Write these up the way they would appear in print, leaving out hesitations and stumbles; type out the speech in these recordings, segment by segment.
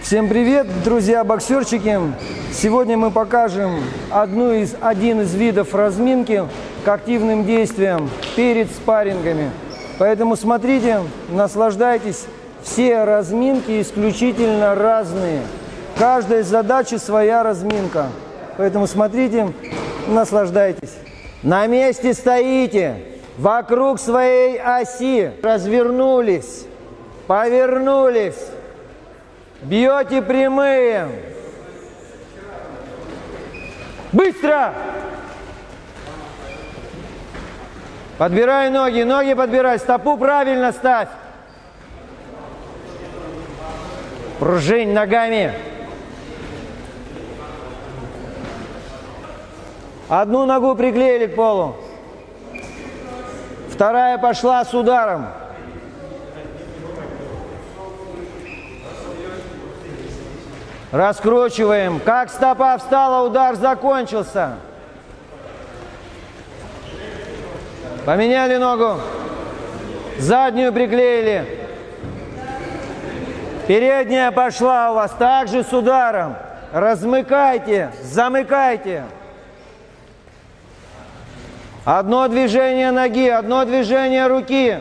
Всем привет, друзья-боксерчики! Сегодня мы покажем один из видов разминки к активным действиям перед спаррингами. Поэтому смотрите, наслаждайтесь. Все разминки исключительно разные. Каждой задачи своя разминка. Поэтому смотрите, наслаждайтесь. На месте стоите, вокруг своей оси развернулись, повернулись. Бьете прямые. Быстро! Подбирай ноги, ноги подбирай, стопу правильно ставь. Пружинь ногами. Одну ногу приклеили к полу. Вторая пошла с ударом. Раскручиваем. Как стопа встала, удар закончился. Поменяли ногу. Заднюю приклеили. Передняя пошла у вас также с ударом. Размыкайте, замыкайте. Одно движение ноги, одно движение руки.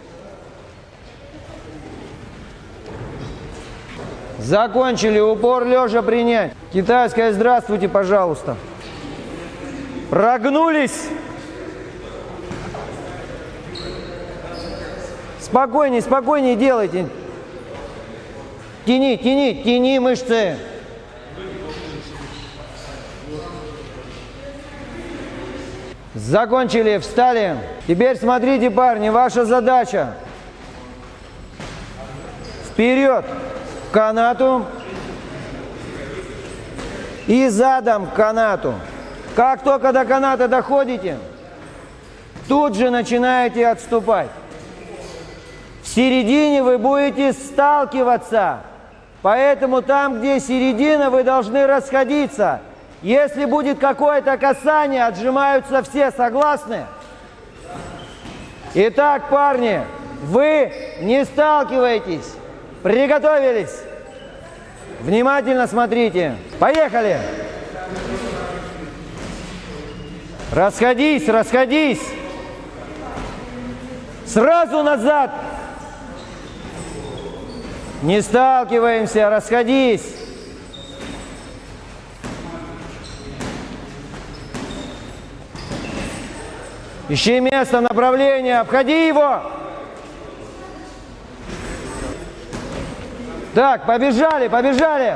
Закончили. Упор лежа принять. Китайская здравствуйте, пожалуйста. Прогнулись. Спокойнее, спокойнее делайте. Тяни, тяни, тяни мышцы. Закончили, встали. Теперь смотрите, парни, ваша задача. Вперед к канату и задом к канату. Как только до каната доходите, тут же начинаете отступать. В середине вы будете сталкиваться, поэтому там, где середина, вы должны расходиться. Если будет какое-то касание, отжимаются все, согласны? Итак, парни, вы не сталкиваетесь. Приготовились? Внимательно смотрите. Поехали! Расходись, расходись. Сразу назад. Не сталкиваемся, расходись. Ищи место, направление, обходи его. Так, побежали, побежали.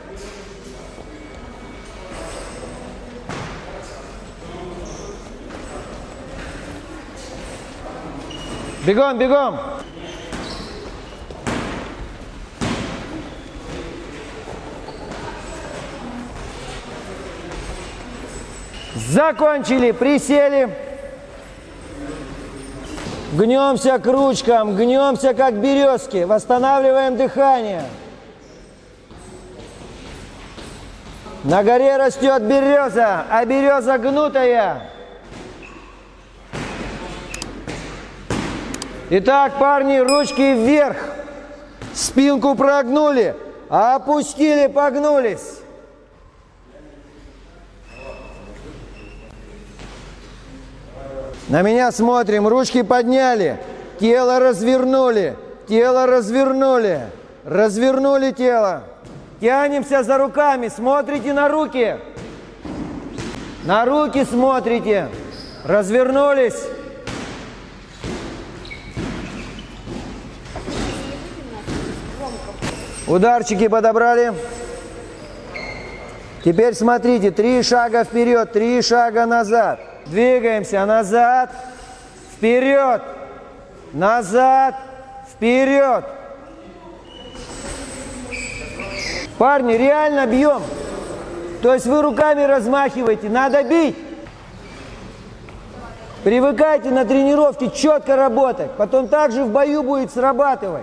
Бегом, бегом. Закончили, присели. Гнемся к ручкам, гнемся как березки, восстанавливаем дыхание. На горе растет береза, а береза гнутая. Итак, парни, ручки вверх, спинку прогнули, опустили, погнулись. На меня смотрим, ручки подняли, тело развернули, развернули тело. Тянемся за руками, смотрите на руки смотрите, развернулись. Ударчики подобрали. Теперь смотрите, 3 шага вперед, 3 шага назад. Двигаемся назад, вперед, назад, вперед. Парни, реально бьем. То есть вы руками размахиваете, надо бить. Привыкайте на тренировке четко работать, потом также в бою будет срабатывать.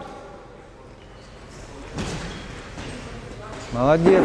Молодец.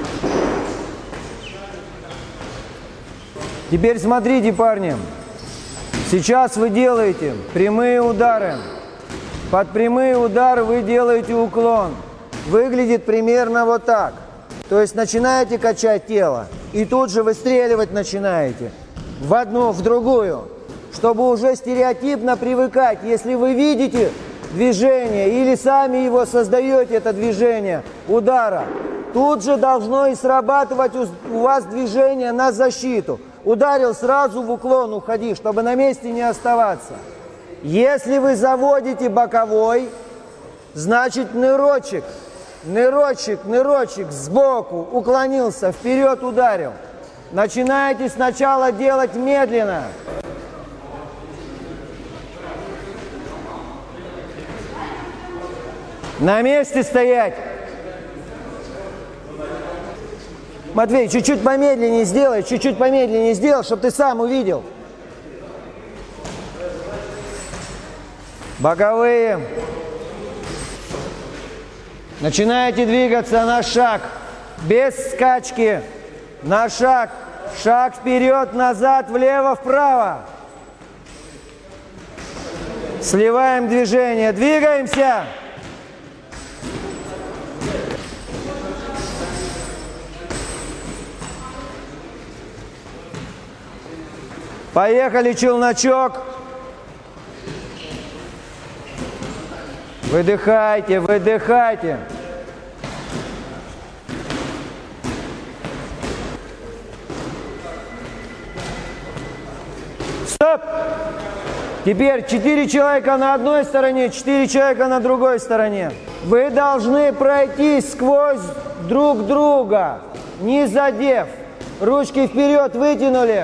Теперь смотрите, парни, сейчас вы делаете прямые удары. Под прямые удары вы делаете уклон. выглядит примерно вот так. То есть начинаете качать тело и тут же выстреливать начинаете в одну, в другую, чтобы уже стереотипно привыкать. Если вы видите движение или сами его создаете, это движение удара, тут же должно и срабатывать у вас движение на защиту. Ударил, сразу в уклон уходи, чтобы на месте не оставаться. Если вы заводите боковой, значит нырочек, нырочек, нырочек сбоку, уклонился, вперед ударил. Начинаете сначала делать медленно. На месте стоять. Матвей, чуть-чуть помедленнее сделай, чуть-чуть помедленнее сделай, чтобы ты сам увидел. Боковые. Начинаете двигаться на шаг, без скачки. На шаг. Шаг вперед, назад, влево, вправо. Сливаем движение. Двигаемся. Поехали, челночок. Выдыхайте, выдыхайте. Стоп! Теперь 4 человека на одной стороне, 4 человека на другой стороне. Вы должны пройти сквозь друг друга, не задев. Ручки вперед вытянули.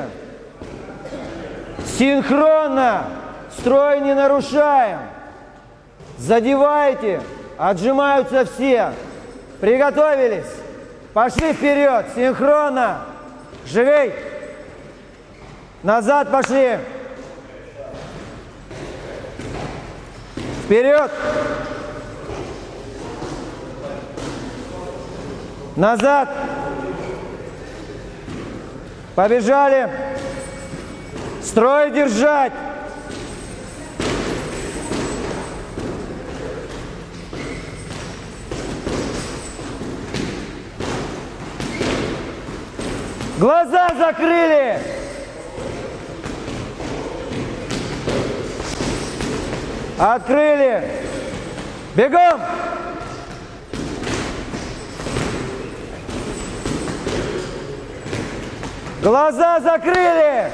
Синхронно. Строй не нарушаем. Задевайте. Отжимаются все. Приготовились. Пошли вперед. Синхронно. Живей. Назад пошли. Вперед. Назад. Побежали. Строй держать. Глаза закрыли. Открыли. Бегом. Глаза закрыли.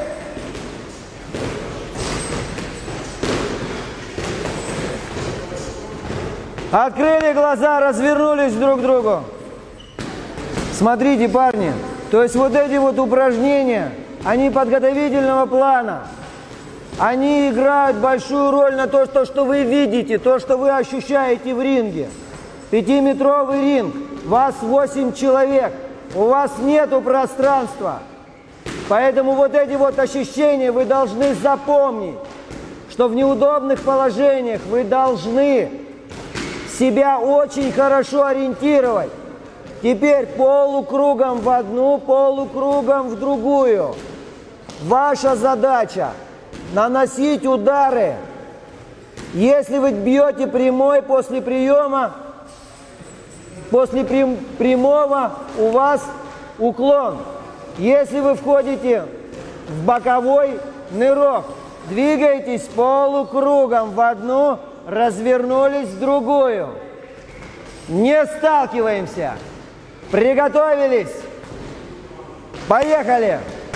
Открыли глаза, развернулись друг к другу. Смотрите, парни, то есть вот эти вот упражнения, они подготовительного плана. Они играют большую роль на то, что вы видите, то, что вы ощущаете в ринге. 5-метровый ринг, вас 8 человек, у вас нету пространства. Поэтому вот эти вот ощущения вы должны запомнить, что в неудобных положениях вы должны себя очень хорошо ориентировать. Теперь полукругом в одну, полукругом в другую. Ваша задача – наносить удары. Если вы бьете прямой после приема, после прямого у вас уклон. Если вы входите в боковой нырок, двигаетесь полукругом в одну, развернулись в другую. Не сталкиваемся. Приготовились. Поехали.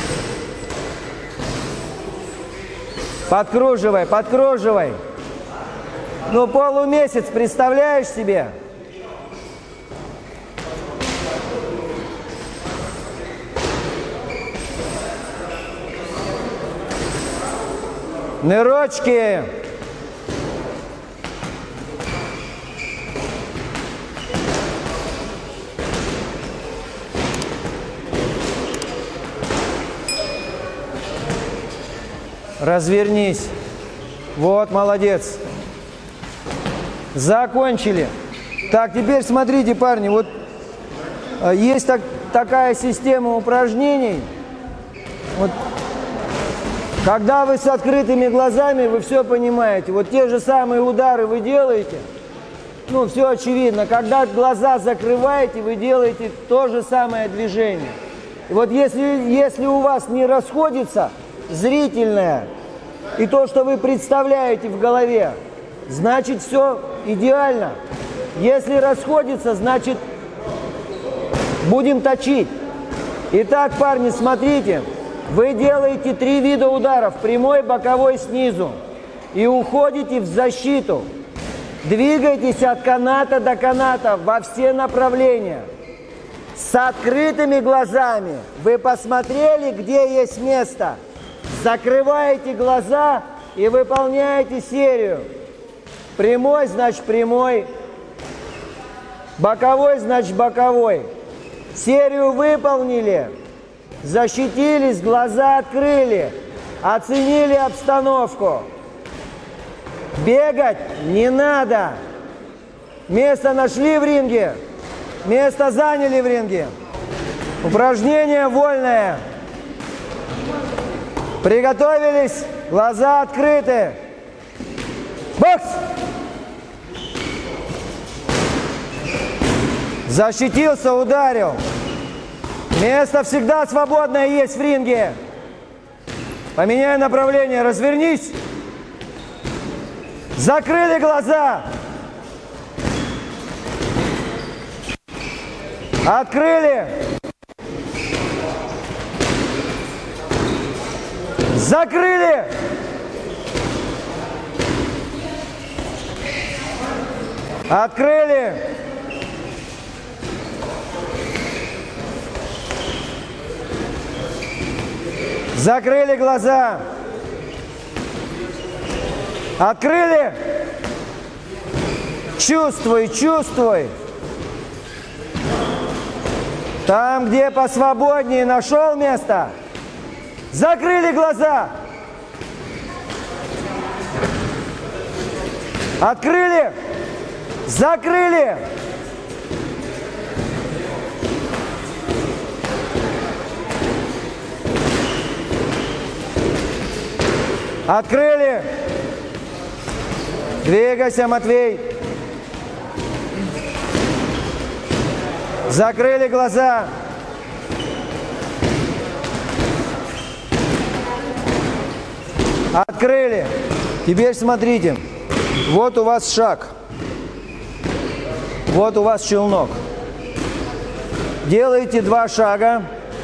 Подкруживай, подкруживай. Ну, полумесяц, представляешь себе? Нырочки. Развернись. Вот, молодец. Закончили. Так, теперь смотрите, парни, вот есть такая система упражнений. Вот, когда вы с открытыми глазами, вы все понимаете. Вот те же самые удары вы делаете, ну, все очевидно. Когда глаза закрываете, вы делаете то же самое движение. И вот если у вас не расходится зрительное и то, что вы представляете в голове, значит, все идеально. Если расходится, значит, будем точить. Итак, парни, смотрите. Вы делаете 3 вида ударов. Прямой, боковой, снизу. И уходите в защиту. Двигайтесь от каната до каната во все направления. С открытыми глазами. Вы посмотрели, где есть место. Закрываете глаза и выполняете серию. Прямой, значит, прямой. Боковой, значит, боковой. Серию выполнили. Защитились, глаза открыли. Оценили обстановку. Бегать не надо. Место нашли в ринге. Место заняли в ринге. Упражнение вольное. Приготовились. Глаза открыты. Бокс! Защитился, ударил. Место всегда свободное есть в ринге. Поменяй направление. Развернись. Закрыли глаза. Открыли. Закрыли. Открыли. Закрыли глаза. Открыли. Чувствуй, чувствуй. Там, где посвободнее, нашел место. Закрыли глаза. Открыли. Закрыли. Открыли. Двигайся, Матвей. Закрыли глаза. Открыли. Теперь смотрите. Вот у вас шаг. Вот у вас челнок. Делаете 2 шага.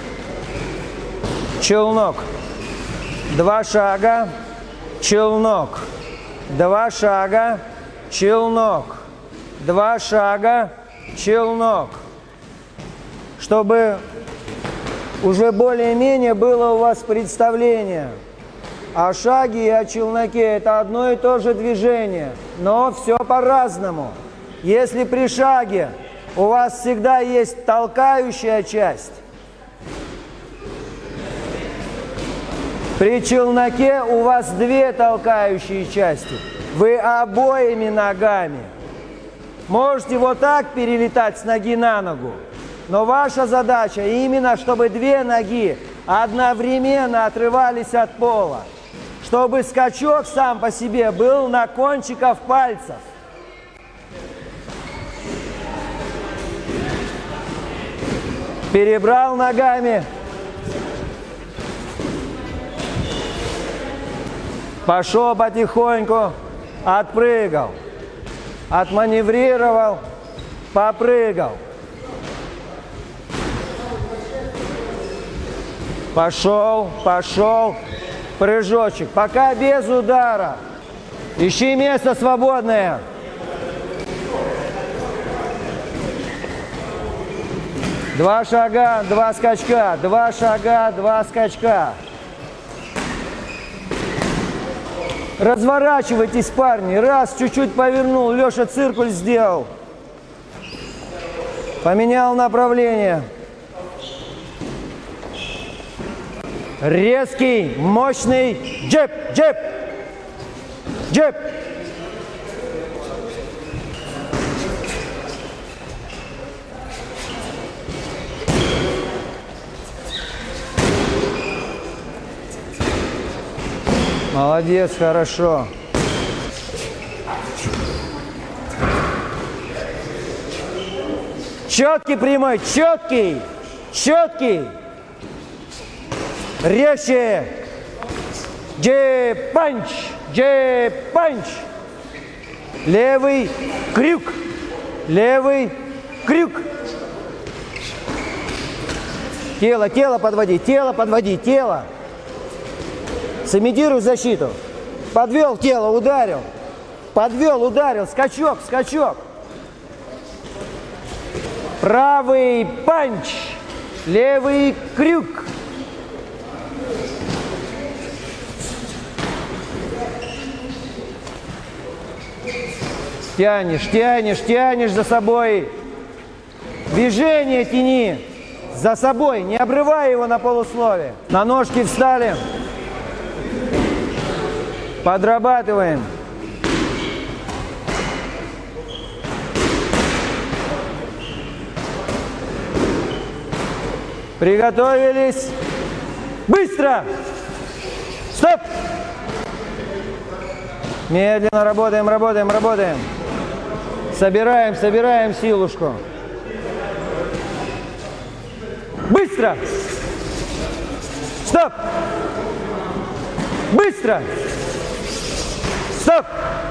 Челнок. 2 шага. Челнок. 2 шага. Челнок. 2 шага. Челнок. Чтобы уже более-менее было у вас представление о шаге и о челноке. Это одно и то же движение, но все по-разному. Если при шаге у вас всегда есть толкающая часть, при челноке у вас 2 толкающие части. Вы обоими ногами. Можете вот так перелетать с ноги на ногу. Но ваша задача именно, чтобы 2 ноги одновременно отрывались от пола. Чтобы скачок сам по себе был на кончиках пальцев. Перебрал ногами. Пошел потихоньку. Отпрыгал. Отманеврировал. Попрыгал. Пошел, пошел, прыжочек. Пока без удара. Ищи место свободное. Два шага, 2 скачка. 2 шага, 2 скачка. Разворачивайтесь, парни. Раз, чуть-чуть повернул. Леша циркуль сделал. Поменял направление. Резкий, мощный джеб, джеб, джеб. Молодец, хорошо. Четкий прямой, четкий, четкий. Резче. Джей-панч, джей-панч. Левый крюк, левый крюк. Тело, тело подводи, тело. Сымитируй защиту. Подвел тело, ударил. Подвел, ударил. Скачок, скачок. Правый панч. Левый крюк. Тянешь, тянешь, тянешь за собой. Движение тяни за собой, не обрывай его на полуслове. На ножки встали. Подрабатываем. Приготовились. Быстро! Стоп! Медленно работаем, работаем, работаем. Собираем, собираем силушку. Быстро! Стоп! Быстро! Стоп!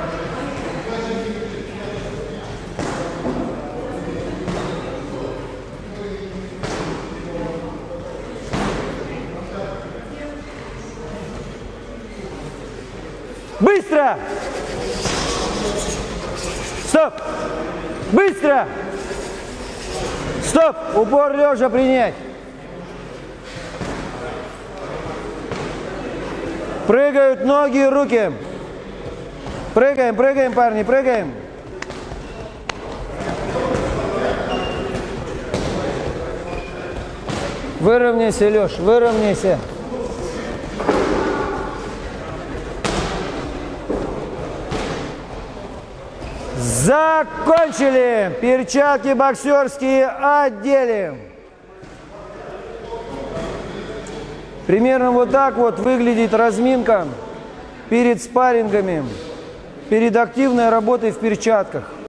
Быстро! Стоп! Быстро! Стоп! Упор лежа принять. Прыгают ноги и руки. Прыгаем, прыгаем, парни, прыгаем. Выровняйся, Леш, выровняйся. Закончили. Перчатки боксерские одели. Примерно вот так вот выглядит разминка перед спаррингами, перед активной работой в перчатках.